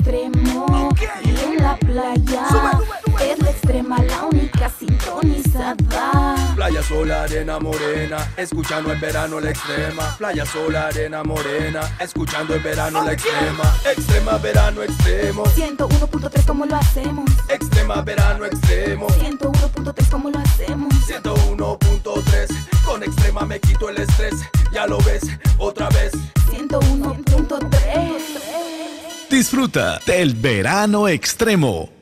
extremo. Y en la playa es la extrema, la única sintonizada. Playa, sol, arena morena, escuchando en verano la extrema. Playa, sol, arena morena, escuchando en verano la extrema. Extrema, verano, extremo. 101.3, ¿cómo lo hacemos? Extrema, verano, extremo. 101.3, ¿cómo lo hacemos? 101.3, con extrema me quito el estrés. Ya lo ves, otra vez. 101.3. Disfruta del verano extremo.